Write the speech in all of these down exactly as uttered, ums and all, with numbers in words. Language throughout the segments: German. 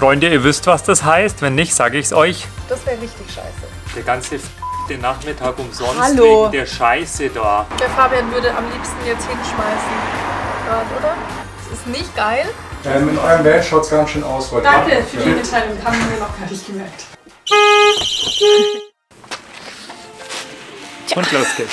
Freunde, ihr wisst, was das heißt. Wenn nicht, sage ich es euch. Das wäre richtig scheiße. Der ganze den Nachmittag umsonst Hallo. wegen der Scheiße da. Der Fabian würde am liebsten jetzt hinschmeißen. Gerade, oder? Das ist nicht geil. Ähm, in eurem Welt schaut es ganz schön aus heute. Danke für die Mitteilung, haben wir noch gar nicht gemerkt. Und los geht's.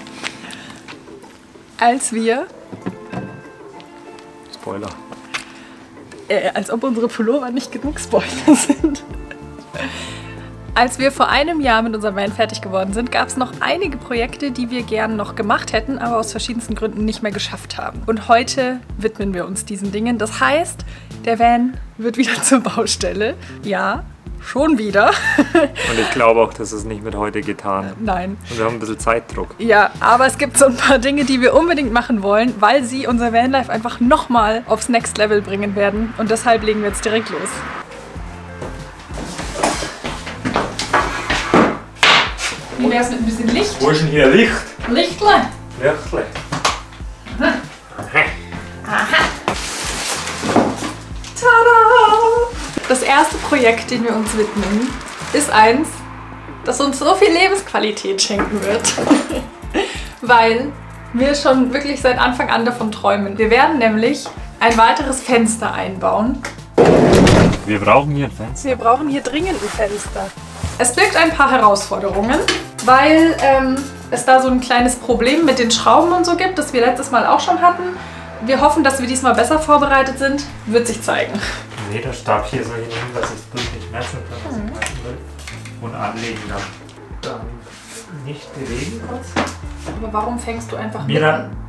Als wir, Spoiler. äh, als ob unsere Pullover nicht genug Spoiler sind. Als wir vor einem Jahr mit unserem Van fertig geworden sind, gab es noch einige Projekte, die wir gern noch gemacht hätten, aber aus verschiedensten Gründen nicht mehr geschafft haben. Und heute widmen wir uns diesen Dingen. Das heißt, der Van wird wieder zur Baustelle. Ja, schon wieder. Und ich glaube auch, das ist nicht mit heute getan. Nein. Und wir haben ein bisschen Zeitdruck. Ja, aber es gibt so ein paar Dinge, die wir unbedingt machen wollen, weil sie unser Vanlife einfach nochmal aufs Next Level bringen werden. Und deshalb legen wir jetzt direkt los. Wie wäre es mit ein bisschen Licht? Wo ist denn hier Licht? Lichtle. Lichtle. Aha. Aha. Tada! Das erste Projekt, dem wir uns widmen, ist eins, das uns so viel Lebensqualität schenken wird. Weil wir schon wirklich seit Anfang an davon träumen. Wir werden nämlich ein weiteres Fenster einbauen. Wir brauchen hier ein Fenster. Wir brauchen hier dringend ein Fenster. Es birgt ein paar Herausforderungen, weil ähm, es da so ein kleines Problem mit den Schrauben und so gibt, das wir letztes Mal auch schon hatten. Wir hoffen, dass wir diesmal besser vorbereitet sind. Wird sich zeigen. Nee, der Stab hier soll hin, dass ich es bildlich messen kann, was ich messen will. Und anlegen dann. Dann nicht bewegen kurz. Aber warum fängst du einfach Mir mit dann, an?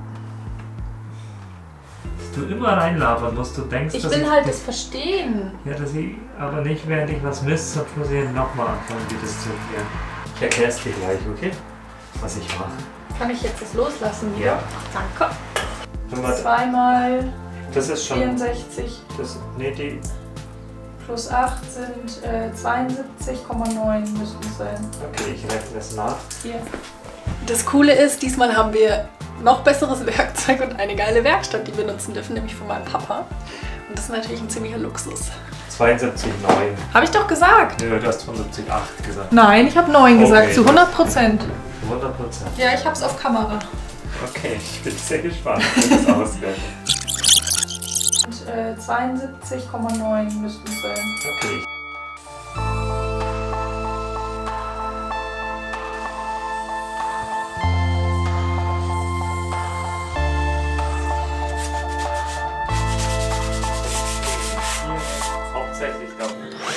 dass du immer reinlabern musst, du denkst, Ich dass will ich halt das verstehen. Ja, dass ich, aber nicht während ich was misst, sonst muss ich nochmal anfangen, wie das zu erklären. Ich erkläre es dir gleich, okay? Was ich mache. Kann ich jetzt das loslassen wieder? Ja. Danke. Nummer- Zweimal Das ist schon. vierundsechzig Das, nee, die. plus acht sind äh, zweiundsiebzig Komma neun müssten es sein. Okay, ich rechne es nach. Hier. Das Coole ist, diesmal haben wir noch besseres Werkzeug und eine geile Werkstatt, die wir nutzen dürfen, nämlich von meinem Papa. Und das ist natürlich ein ziemlicher Luxus. zweiundsiebzig Komma neun. Habe ich doch gesagt. Nee, du hast fünfundsiebzig Komma acht gesagt. Nein, ich habe neun gesagt, Okay. zu hundert Prozent. hundert Prozent. Ja, ich habe es auf Kamera. Okay, ich bin sehr gespannt, wie das ausgeht. Und äh, zweiundsiebzig Komma neun müssten es sein. Okay. Hauptsächlich davon.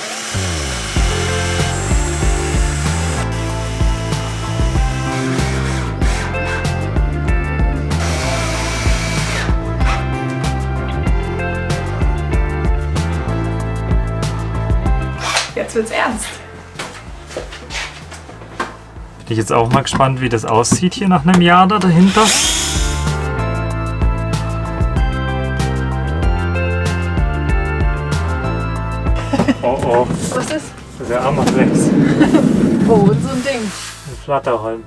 Jetzt wird's ernst. Bin ich jetzt auch mal gespannt, wie das aussieht hier nach einem Jahr da dahinter. Oh oh, Was ist? das ist ja Ammerflex. Oh, und so ein Ding. Ein Flatterholm.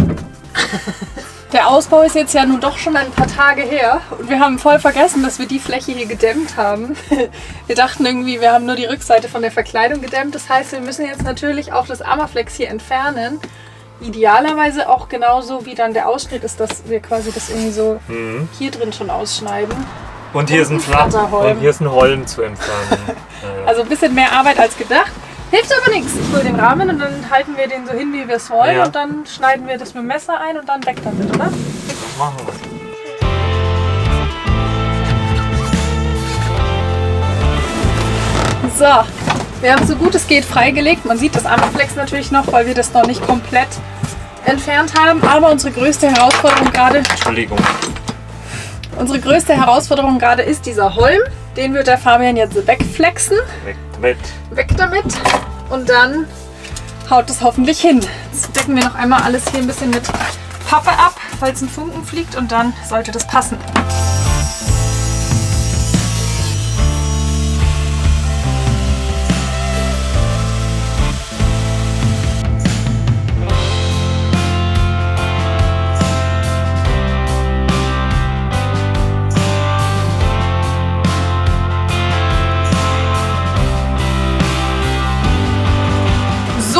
Der Ausbau ist jetzt ja nun doch schon ein paar Tage her und wir haben voll vergessen, dass wir die Fläche hier gedämmt haben. Wir dachten irgendwie, wir haben nur die Rückseite von der Verkleidung gedämmt. Das heißt, wir müssen jetzt natürlich auch das Ammerflex hier entfernen. Idealerweise auch genauso wie dann der Ausschnitt ist, dass wir quasi das irgendwie so Mhm. hier drin schon ausschneiden. Und hier ist ein ein Flatter Flatterholm. und hier ist ein Holm zu entfernen. Ja, ja. Also ein bisschen mehr Arbeit als gedacht. Hilft aber nichts. Ich hole den Rahmen und dann halten wir den so hin, wie wir es wollen. Ja. Und dann schneiden wir das mit dem Messer ein und dann weg damit, oder? Machen wir. So, wir haben so gut es geht freigelegt. Man sieht das Ammerflex natürlich noch, weil wir das noch nicht komplett entfernt haben. Aber unsere größte Herausforderung gerade, Entschuldigung. unsere größte Herausforderung gerade ist dieser Holm. Den wird der Fabian jetzt wegflexen. Weg damit. Weg damit. Und dann haut es hoffentlich hin. Jetzt decken wir noch einmal alles hier ein bisschen mit Pappe ab, falls ein Funken fliegt, und dann sollte das passen.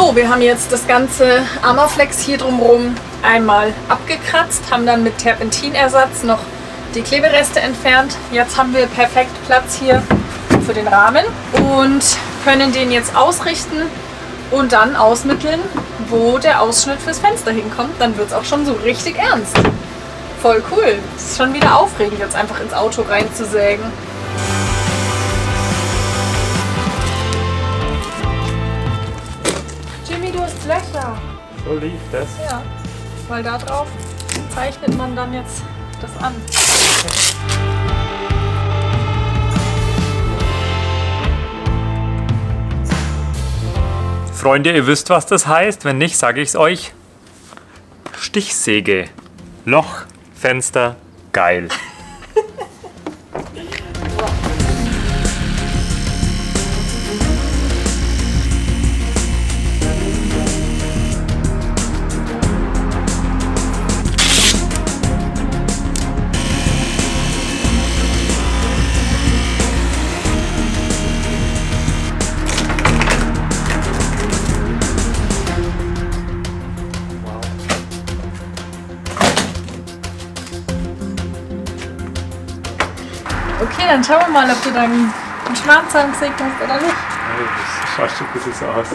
So, wir haben jetzt das ganze Armaflex hier drumherum einmal abgekratzt, haben dann mit Terpentinersatz noch die Klebereste entfernt. Jetzt haben wir perfekt Platz hier für den Rahmen und können den jetzt ausrichten und dann ausmitteln, wo der Ausschnitt fürs Fenster hinkommt. Dann wird es auch schon so richtig ernst. Voll cool. Es ist schon wieder aufregend, jetzt einfach ins Auto reinzusägen. Jimmy, du hast Löcher. So lief das. Ja, weil da drauf zeichnet man dann jetzt das an. Freunde, ihr wisst, was das heißt. Wenn nicht, sage ich es euch. Stichsäge. Loch, Fenster, geil. Okay, dann schauen wir mal, ob du dann einen Schmarrnzahn gesägt hast oder nicht. Das schaut schon ein bisschen so aus.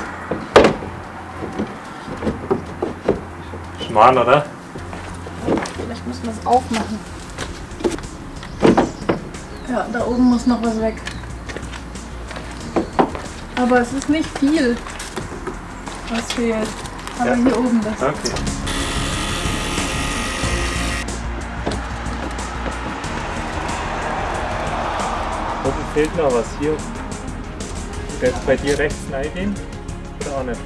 Schmarrn, oder? Vielleicht müssen wir es aufmachen. Ja, da oben muss noch was weg. Aber es ist nicht viel, was fehlt. Aber Ja. hier oben das. Okay. Oben fehlt noch was. Hier. Wird jetzt bei dir rechts reingehen? Oder auch nicht?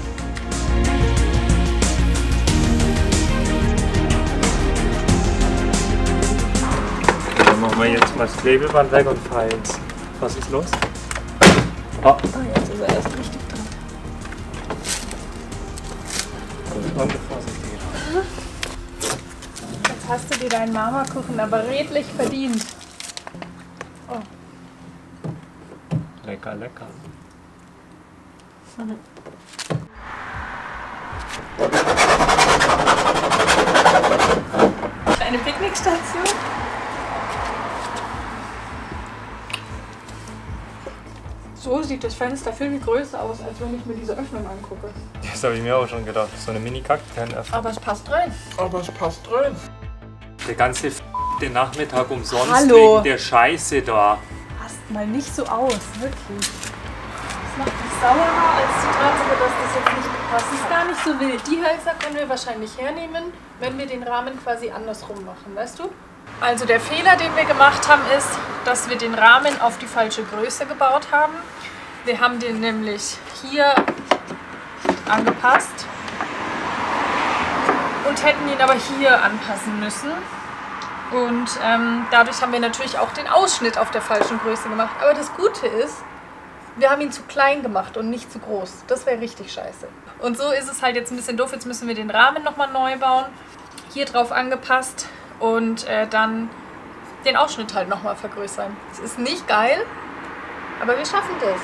Dann machen wir jetzt mal das Klebeband weg und fahren jetzt. Was ist los? Ah, Ah, jetzt ist er erst richtig dran. und vorsichtig. Jetzt hast du dir deinen Marmorkuchen aber redlich verdient. Oh. Lecker, lecker. Eine Picknickstation? So sieht das Fenster viel größer aus, als wenn ich mir diese Öffnung angucke. Das habe ich mir auch schon gedacht. So eine Mini-Kakteen-Öffnung. Aber es passt rein. Aber es passt rein. Der ganze f den Nachmittag umsonst Hallo. wegen der Scheiße da. Passt mal nicht so aus, wirklich. Das macht mich saurer als die Tatsache, dass das jetzt nicht gepasst ist. Gar nicht so wild. Die Hölzer können wir wahrscheinlich hernehmen, wenn wir den Rahmen quasi andersrum machen, weißt du? Also der Fehler, den wir gemacht haben, ist, dass wir den Rahmen auf die falsche Größe gebaut haben. Wir haben den nämlich hier angepasst und hätten ihn aber hier anpassen müssen. Und ähm, dadurch haben wir natürlich auch den Ausschnitt auf der falschen Größe gemacht. Aber das Gute ist, wir haben ihn zu klein gemacht und nicht zu groß. Das wäre richtig scheiße. Und so ist es halt jetzt ein bisschen doof. Jetzt müssen wir den Rahmen nochmal neu bauen. Hier drauf angepasst und äh, dann den Ausschnitt halt nochmal vergrößern. Es ist nicht geil, aber wir schaffen das.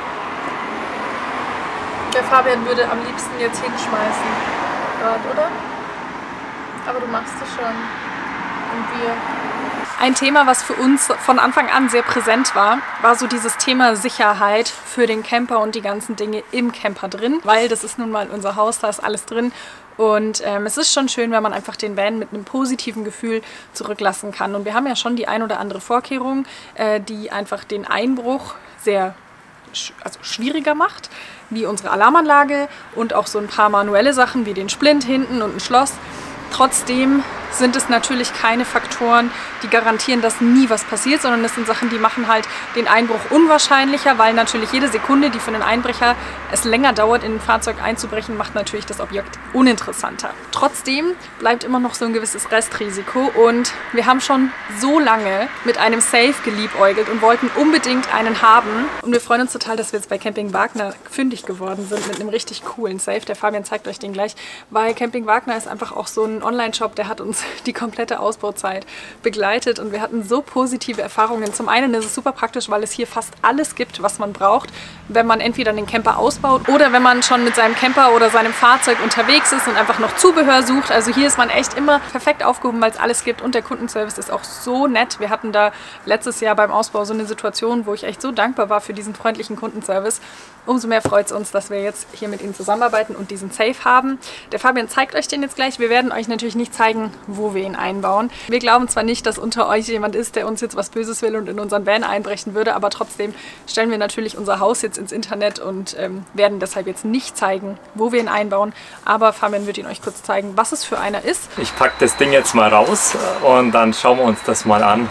Der Fabian würde am liebsten jetzt hinschmeißen. Gerade, oder? Aber du machst es schon. Und wir. Ein Thema, was für uns von Anfang an sehr präsent war, war so dieses Thema Sicherheit für den Camper und die ganzen Dinge im Camper drin. Weil das ist nun mal unser Haus, da ist alles drin. Und ähm, es ist schon schön, wenn man einfach den Van mit einem positiven Gefühl zurücklassen kann. Und wir haben ja schon die ein oder andere Vorkehrung, äh, die einfach den Einbruch sehr sch also schwieriger macht, wie unsere Alarmanlage und auch so ein paar manuelle Sachen wie den Splint hinten und ein Schloss. Trotzdem sind es natürlich keine Faktoren, die garantieren, dass nie was passiert, sondern es sind Sachen, die machen halt den Einbruch unwahrscheinlicher, weil natürlich jede Sekunde, die für einen Einbrecher es länger dauert, in ein Fahrzeug einzubrechen, macht natürlich das Objekt uninteressanter. Trotzdem bleibt immer noch so ein gewisses Restrisiko und wir haben schon so lange mit einem Safe geliebäugelt und wollten unbedingt einen haben. Und wir freuen uns total, dass wir jetzt bei Camping Wagner fündig geworden sind mit einem richtig coolen Safe. Der Fabian zeigt euch den gleich, weil Camping Wagner ist einfach auch so ein Online-Shop, der hat uns uns die komplette Ausbauzeit begleitet und wir hatten so positive Erfahrungen. Zum einen ist es super praktisch, weil es hier fast alles gibt, was man braucht, wenn man entweder den Camper ausbaut oder wenn man schon mit seinem Camper oder seinem Fahrzeug unterwegs ist und einfach noch Zubehör sucht. Also hier ist man echt immer perfekt aufgehoben, weil es alles gibt und der Kundenservice ist auch so nett. Wir hatten da letztes Jahr beim Ausbau so eine Situation, wo ich echt so dankbar war für diesen freundlichen Kundenservice. Umso mehr freut es uns, dass wir jetzt hier mit Ihnen zusammenarbeiten und diesen Safe haben. Der Fabian zeigt euch den jetzt gleich. Wir werden euch natürlich nicht zeigen, wo wir ihn einbauen. Wir glauben zwar nicht, dass unter euch jemand ist, der uns jetzt was Böses will und in unseren Van einbrechen würde, aber trotzdem stellen wir natürlich unser Haus jetzt ins Internet und ähm, werden deshalb jetzt nicht zeigen, wo wir ihn einbauen. Aber Fabian wird ihn euch kurz zeigen, was es für einer ist. Ich packe das Ding jetzt mal raus und dann schauen wir uns das mal an.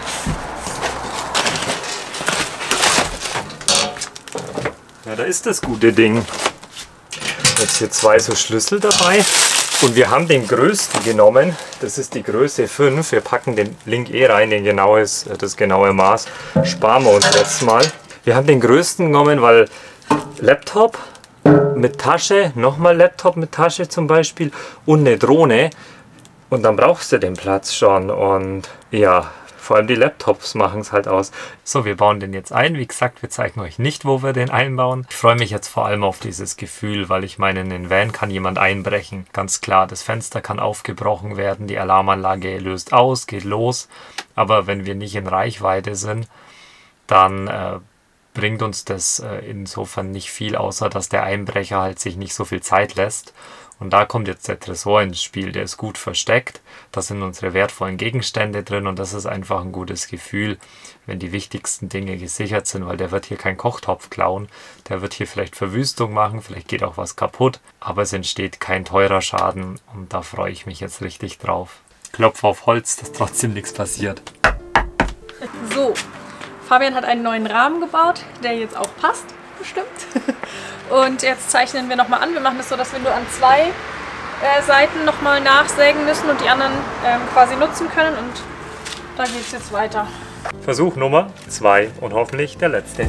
Ja, da ist das gute Ding. Jetzt hier zwei so Schlüssel dabei. Und wir haben den größten genommen. Das ist die Größe fünf. Wir packen den Link eh rein, den genaues, das genaue Maß. Sparen wir uns jetzt mal. Wir haben den größten genommen, weil Laptop mit Tasche, nochmal Laptop mit Tasche zum Beispiel und eine Drohne. Und dann brauchst du den Platz schon. Und ja, vor allem die Laptops machen es halt aus. So, wir bauen den jetzt ein. Wie gesagt, wir zeigen euch nicht, wo wir den einbauen. Ich freue mich jetzt vor allem auf dieses Gefühl, weil ich meine, in den Van kann jemand einbrechen. Ganz klar, das Fenster kann aufgebrochen werden, die Alarmanlage löst aus, geht los. Aber wenn wir nicht in Reichweite sind, dann äh, bringt uns das äh, insofern nicht viel, außer dass der Einbrecher halt sich nicht so viel Zeit lässt. Und da kommt jetzt der Tresor ins Spiel, der ist gut versteckt, da sind unsere wertvollen Gegenstände drin und das ist einfach ein gutes Gefühl, wenn die wichtigsten Dinge gesichert sind, weil der wird hier keinen Kochtopf klauen, der wird hier vielleicht Verwüstung machen, vielleicht geht auch was kaputt, aber es entsteht kein teurer Schaden und da freue ich mich jetzt richtig drauf. Klopf auf Holz, dass trotzdem nichts passiert. So, Fabian hat einen neuen Rahmen gebaut, der jetzt auch passt, bestimmt. Und jetzt zeichnen wir nochmal an. Wir machen es so, dass wir nur an zwei äh, Seiten nochmal nachsägen müssen und die anderen ähm, quasi nutzen können. Und da geht es jetzt weiter. Versuch Nummer zwei und hoffentlich der letzte.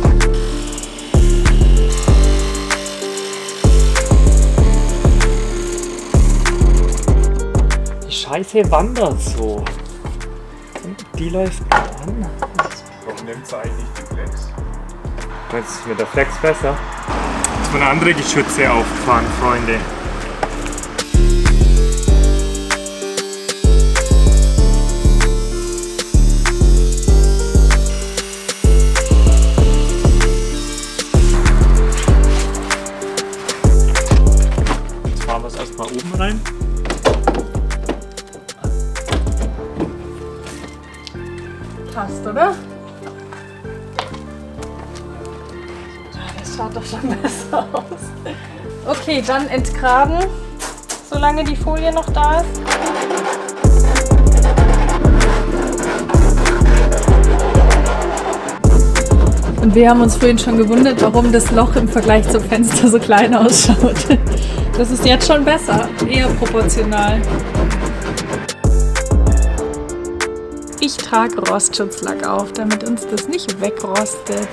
Die Scheiße wandert so. Und die läuft an. Warum nimmt sie eigentlich die Flex? Jetzt ist mit der Flex besser. Jetzt eine andere Geschütze aufgefahren, Freunde. Jetzt fahren wir es erstmal oben rein. Passt, oder? Das schaut doch schon besser aus. Okay, dann entgraben, solange die Folie noch da ist. Und wir haben uns vorhin schon gewundert, warum das Loch im Vergleich zum Fenster so klein ausschaut. Das ist jetzt schon besser, eher proportional. Ich trage Rostschutzlack auf, damit uns das nicht wegrostet.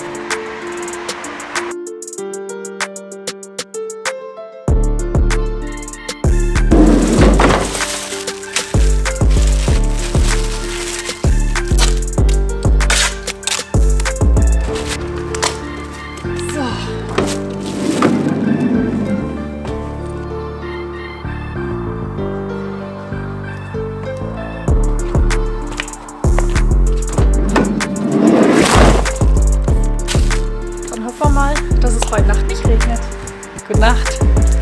Dass es heute Nacht nicht regnet. Gute Nacht.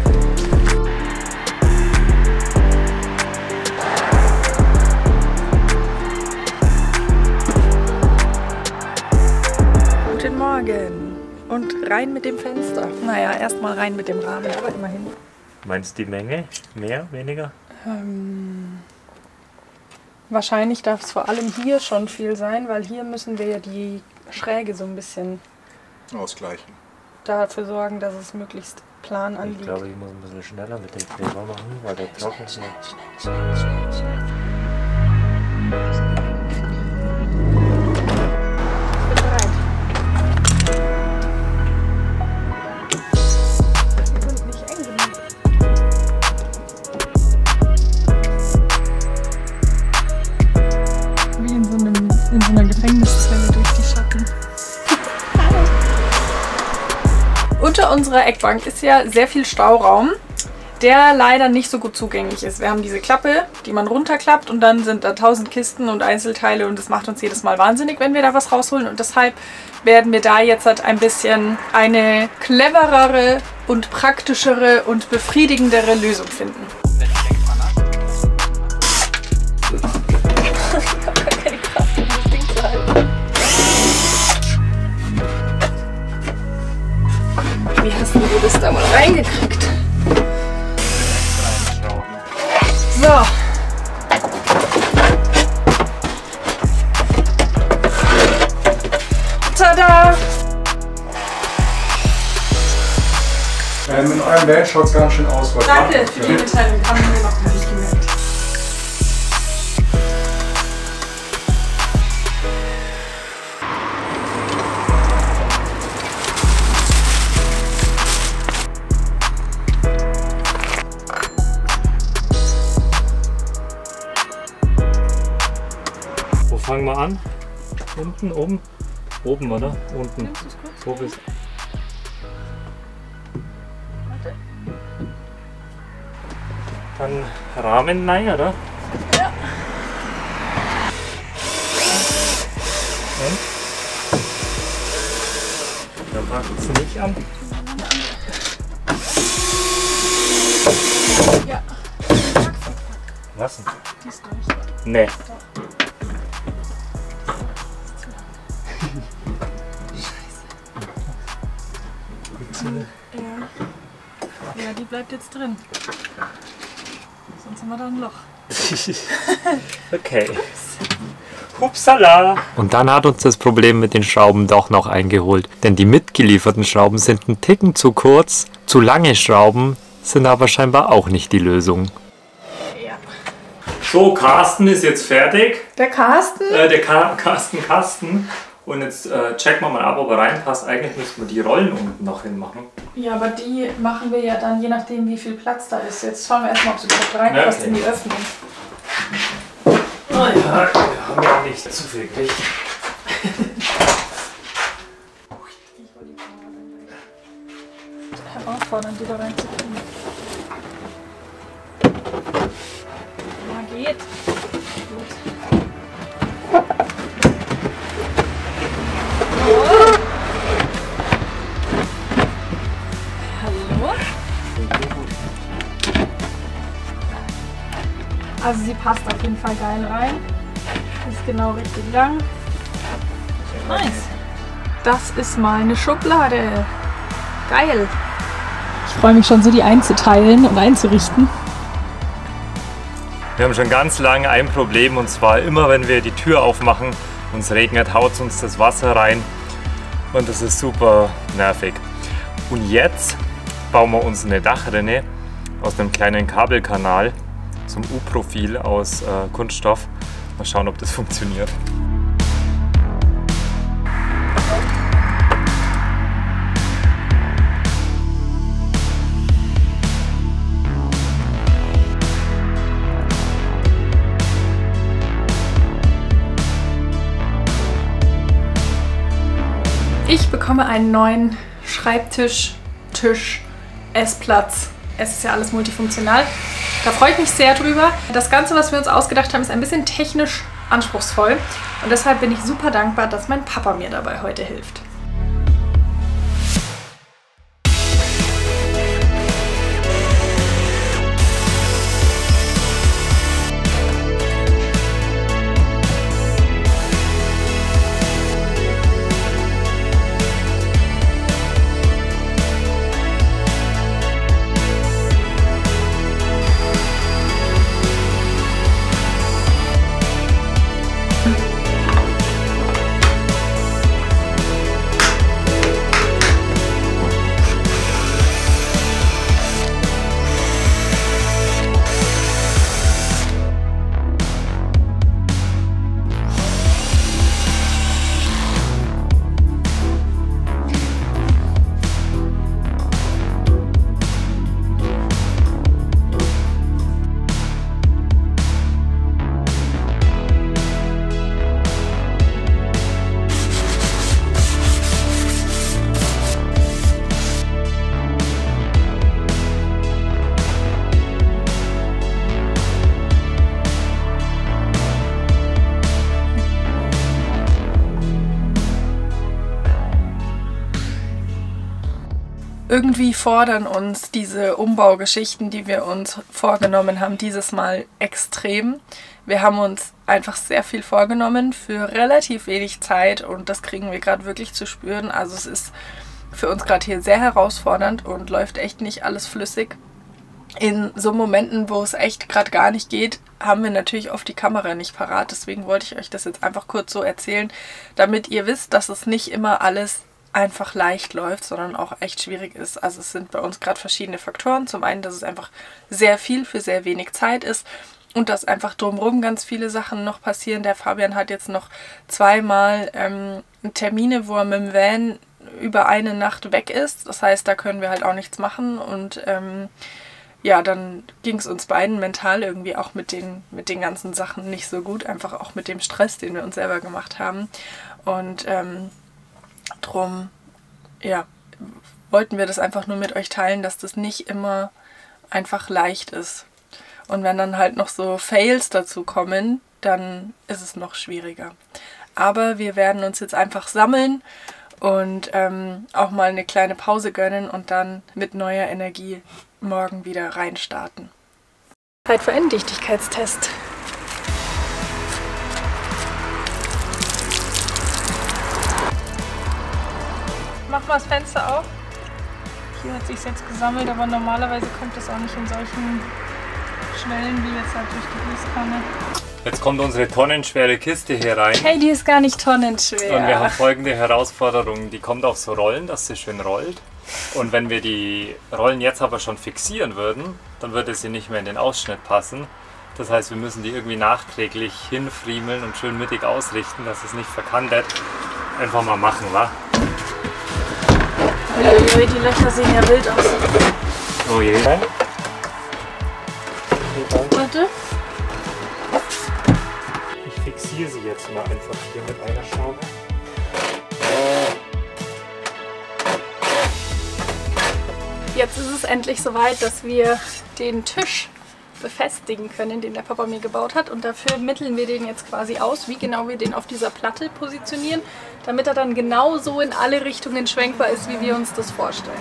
Guten Morgen. Und rein mit dem Fenster. Naja, erstmal rein mit dem Rahmen, aber immerhin. Meinst du die Menge? Mehr? Weniger? Ähm, wahrscheinlich darf es vor allem hier schon viel sein, weil hier müssen wir ja die Schräge so ein bisschen ausgleichen. Dafür sorgen, dass es möglichst plan anliegt. Ich glaube, ich muss ein bisschen schneller mit dem Kleber machen, weil der trocken ist. Unter unserer Eckbank ist ja sehr viel Stauraum, der leider nicht so gut zugänglich ist. Wir haben diese Klappe, die man runterklappt und dann sind da tausend Kisten und Einzelteile und das macht uns jedes Mal wahnsinnig, wenn wir da was rausholen. Und deshalb werden wir da jetzt halt ein bisschen eine cleverere und praktischere und befriedigendere Lösung finden. Wie hast du das da mal reingekriegt? So. Tada! Ähm, in eurem Van schaut es ganz schön aus. Was Danke macht für ihr? die Mitteilung, haben wir noch gar nicht gemerkt. Wo fangen wir an? Unten, oben? Oben, oder? Unten. Wo bist du? Dann Rahmen rein, oder? Ja. Und? Dann packt es nicht an. Ja. Lassen. Die ist durch. Nee. Ja. Ja, die bleibt jetzt drin. Sonst haben wir da ein Loch. Okay. Hupsala! Und dann hat uns das Problem mit den Schrauben doch noch eingeholt. Denn die mitgelieferten Schrauben sind ein Ticken zu kurz. Zu lange Schrauben sind aber scheinbar auch nicht die Lösung. Ja. So, Carsten ist jetzt fertig. Der Carsten? Äh, der Ka Carsten Kasten. Und jetzt äh, checken wir mal ab, ob er reinpasst. Eigentlich müssten wir die Rollen unten noch hinmachen. Ja, aber die machen wir ja dann je nachdem, wie viel Platz da ist. Jetzt schauen wir erstmal, ob sie überhaupt reinpasst Okay. in die Öffnung. Oh ja, wir haben ja nicht zu viel Gewicht. Herausfordernd, die da reinzukriegen. Ja, geht. Gut. Oh. Hallo? Also sie passt auf jeden Fall geil rein. Ist genau richtig lang. Nice. Das ist meine Schublade. Geil. Ich freue mich schon so, die einzuteilen und einzurichten. Wir haben schon ganz lange ein Problem, und zwar immer, wenn wir die Tür aufmachen und es regnet, haut uns das Wasser rein und das ist super nervig. Und jetzt bauen wir uns eine Dachrinne aus einem kleinen Kabelkanal zum U-Profil aus äh, Kunststoff. Mal schauen, ob das funktioniert. Ich bekomme einen neuen Schreibtisch, Tisch, Essplatz. Es ist ja alles multifunktional. Da freue ich mich sehr drüber. Das Ganze, was wir uns ausgedacht haben, ist ein bisschen technisch anspruchsvoll. Und deshalb bin ich super dankbar, dass mein Papa mir dabei heute hilft. Irgendwie fordern uns diese Umbaugeschichten, die wir uns vorgenommen haben, dieses Mal extrem. Wir haben uns einfach sehr viel vorgenommen für relativ wenig Zeit und das kriegen wir gerade wirklich zu spüren. Also es ist für uns gerade hier sehr herausfordernd und läuft echt nicht alles flüssig. In so Momenten, wo es echt gerade gar nicht geht, haben wir natürlich oft die Kamera nicht parat. Deswegen wollte ich euch das jetzt einfach kurz so erzählen, damit ihr wisst, dass es nicht immer alles einfach leicht läuft, sondern auch echt schwierig ist. Also es sind bei uns gerade verschiedene Faktoren. Zum einen, dass es einfach sehr viel für sehr wenig Zeit ist und dass einfach drumherum ganz viele Sachen noch passieren. Der Fabian hat jetzt noch zweimal ähm, Termine, wo er mit dem Van über eine Nacht weg ist. Das heißt, da können wir halt auch nichts machen und ähm, ja, dann ging es uns beiden mental irgendwie auch mit den, mit den ganzen Sachen nicht so gut. Einfach auch mit dem Stress, den wir uns selber gemacht haben. Und ähm, drum, ja, wollten wir das einfach nur mit euch teilen, dass das nicht immer einfach leicht ist. Und wenn dann halt noch so Fails dazu kommen, dann ist es noch schwieriger. Aber wir werden uns jetzt einfach sammeln und ähm, auch mal eine kleine Pause gönnen und dann mit neuer Energie morgen wieder reinstarten. Zeit für einen Dichtigkeitstest. Mach mal das Fenster auf. Hier hat sich jetzt gesammelt, aber normalerweise kommt das auch nicht in solchen Schwellen wie jetzt halt durch die Gießkanne. Jetzt kommt unsere tonnenschwere Kiste hier rein. Hey, die ist gar nicht tonnenschwer. Und wir haben folgende Herausforderung. Die kommt auf so Rollen, dass sie schön rollt. Und wenn wir die Rollen jetzt aber schon fixieren würden, dann würde sie nicht mehr in den Ausschnitt passen. Das heißt, wir müssen die irgendwie nachträglich hinfriemeln und schön mittig ausrichten, dass es nicht verkantet. Einfach mal machen, wa? Uiuiui, die Löcher sehen ja wild aus. Oh je. Warte. Ich fixiere sie jetzt mal einfach hier mit einer Schraube. Jetzt ist es endlich soweit, dass wir den Tisch befestigen können, den der Papa mir gebaut hat. Und dafür mitteln wir den jetzt quasi aus, wie genau wir den auf dieser Platte positionieren, damit er dann genauso in alle Richtungen schwenkbar ist, wie wir uns das vorstellen.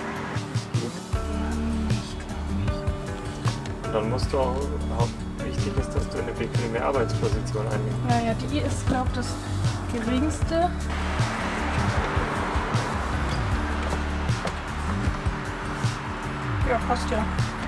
Dann musst du auch, auch wichtig ist, dass du eine bequeme Arbeitsposition einnimmst. Naja, die ist, glaube ich, das geringste. Ja, passt ja.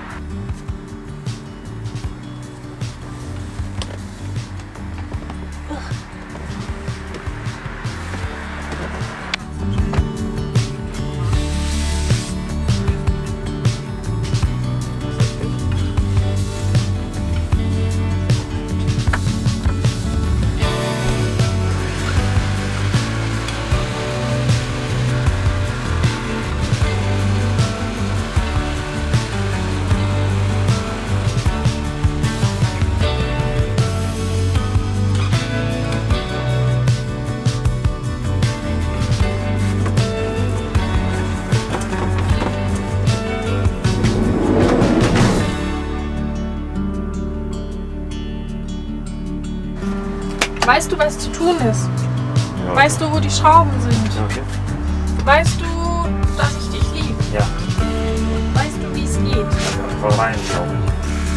Weißt du, was zu tun ist? Ja. Weißt du, wo die Schrauben sind? Okay. Weißt du, dass ich dich liebe? Ja. Weißt du, wie es geht? Ja, voll rein, glaube ich.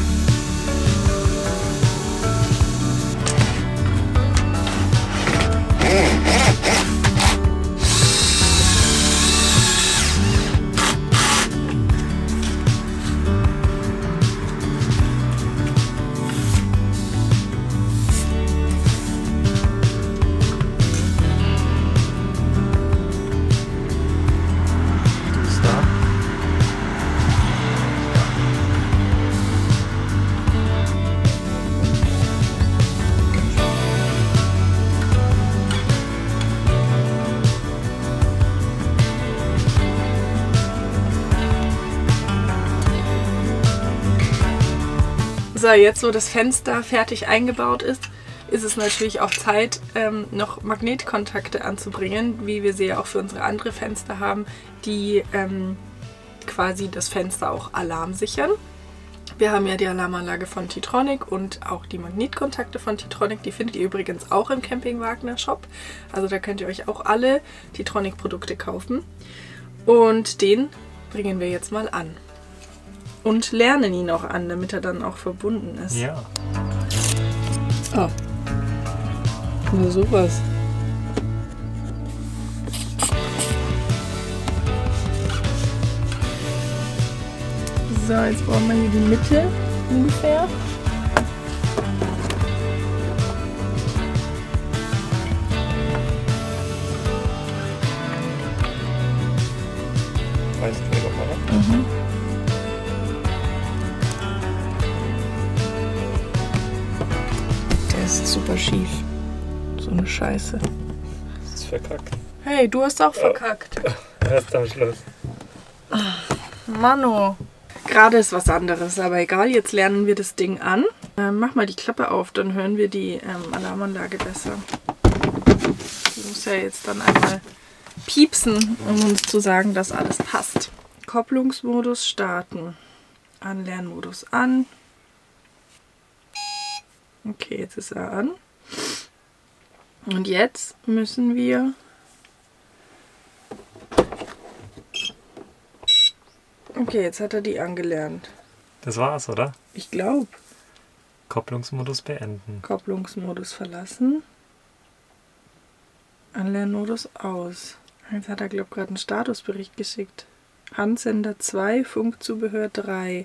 So, jetzt wo das Fenster fertig eingebaut ist, ist es natürlich auch Zeit, ähm, noch Magnetkontakte anzubringen, wie wir sie ja auch für unsere andere Fenster haben, die ähm, quasi das Fenster auch alarmsichern. Wir haben ja die Alarmanlage von T-Tronic und auch die Magnetkontakte von T-Tronic. Die findet ihr übrigens auch im Camping Wagner Shop. Also da könnt ihr euch auch alle T-Tronic Produkte kaufen. Und den bringen wir jetzt mal an. Und lernen ihn auch an, damit er dann auch verbunden ist. Ja. Oh. Nur sowas. So, jetzt brauchen wir hier die Mitte ungefähr. Weißt du doch mal, Mhm. Der ist super schief. So eine Scheiße. das ist verkackt. Hey, du hast auch verkackt. Erst am Schluss. Mano. Gerade ist was anderes, aber egal, jetzt lernen wir das Ding an. Ähm, mach mal die Klappe auf, dann hören wir die ähm, Alarmanlage besser. Die muss ja jetzt dann einmal piepsen, um uns zu sagen, dass alles passt. Kopplungsmodus starten. Anlernmodus an. Okay, jetzt ist er an. Und jetzt müssen wir Okay, jetzt hat er die angelernt. Das war's, oder? Ich glaube. Kopplungsmodus beenden. Kopplungsmodus verlassen. Anlernmodus aus. Jetzt hat er, glaube ich, gerade einen Statusbericht geschickt. Handsender zwei, Funkzubehör drei.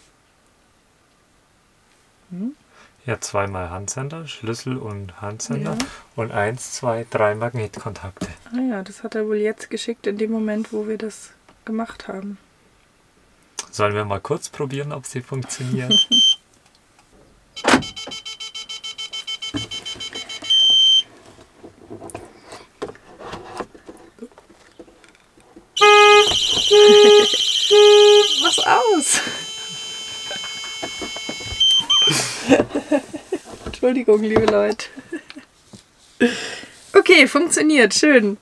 Hm? Ja, zweimal Handsender, Schlüssel und Handsender Ja. und eins, zwei, drei Magnetkontakte. Ah ja, das hat er wohl jetzt geschickt, in dem Moment, wo wir das gemacht haben. Sollen wir mal kurz probieren, ob sie funktioniert? Mach's aus! Entschuldigung, liebe Leute. Okay, funktioniert, schön.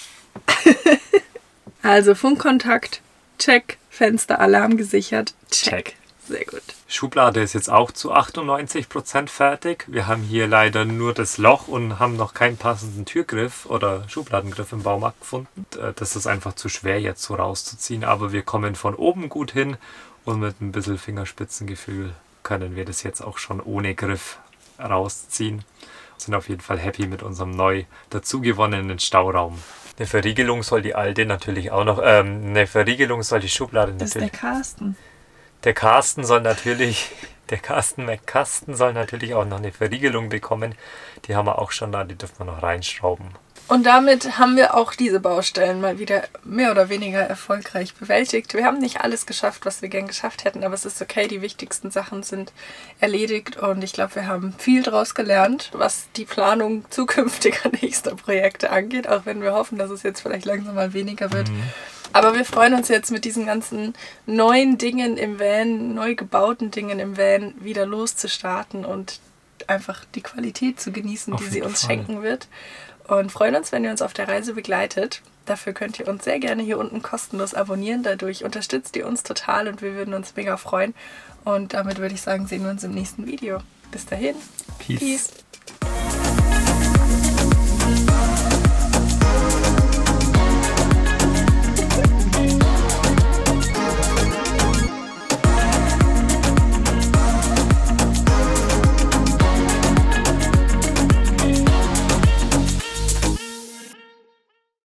Also Funkkontakt, check. Fenster, Alarm gesichert, check. Check. Sehr gut. Schublade ist jetzt auch zu achtundneunzig Prozent fertig. Wir haben hier leider nur das Loch und haben noch keinen passenden Türgriff oder Schubladengriff im Baumarkt gefunden. Das ist einfach zu schwer jetzt so rauszuziehen, aber wir kommen von oben gut hin und mit ein bisschen Fingerspitzengefühl können wir das jetzt auch schon ohne Griff rausziehen. Sind auf jeden Fall happy mit unserem neu dazugewonnenen Stauraum. Eine Verriegelung soll die alte natürlich auch noch, ähm, eine Verriegelung soll die Schublade Das ist der natürlich. Carsten. Der Carsten soll natürlich, der Carsten McCasten soll natürlich auch noch eine Verriegelung bekommen. Die haben wir auch schon da, die dürfen wir noch reinschrauben. Und damit haben wir auch diese Baustellen mal wieder mehr oder weniger erfolgreich bewältigt. Wir haben nicht alles geschafft, was wir gern geschafft hätten, aber es ist okay, die wichtigsten Sachen sind erledigt und ich glaube, wir haben viel daraus gelernt, was die Planung zukünftiger nächster Projekte angeht, auch wenn wir hoffen, dass es jetzt vielleicht langsam mal weniger wird. Mhm. Aber wir freuen uns jetzt mit diesen ganzen neuen Dingen im Van, neu gebauten Dingen im Van wieder loszustarten und einfach die Qualität zu genießen, Auf die sie jeden uns Fall. schenken wird. Und freuen uns, wenn ihr uns auf der Reise begleitet. Dafür könnt ihr uns sehr gerne hier unten kostenlos abonnieren. Dadurch unterstützt ihr uns total und wir würden uns mega freuen. Und damit würde ich sagen, sehen wir uns im nächsten Video. Bis dahin. Peace. Peace.